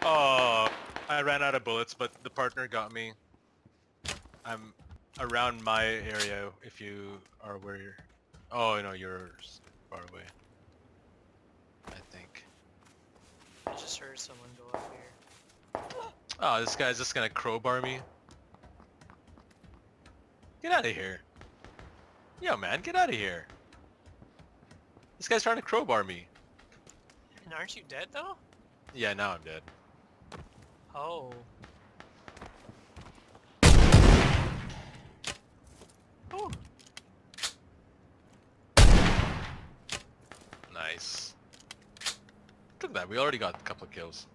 Oh, I ran out of bullets, but the partner got me. I'm around my area if you are where you're... Oh, no, you're far away. I think. I just heard someone go up here. Oh, this guy's just gonna crowbar me. Get out of here. Yo, man, get out of here. This guy's trying to crowbar me. And aren't you dead though? Yeah, now I'm dead. Oh. Oh. Nice. Look at that, we already got a couple of kills.